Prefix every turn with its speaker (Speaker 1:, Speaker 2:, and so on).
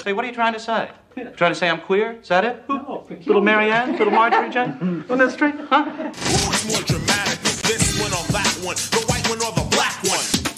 Speaker 1: Say, what are you trying to say?
Speaker 2: Yeah.
Speaker 1: Trying to say I'm queer? Is that it?
Speaker 2: No,
Speaker 1: little Marianne? Little Marjorie Jane? On that street? Huh?
Speaker 3: Who's more dramatic? This one or that one? The white one or the black one?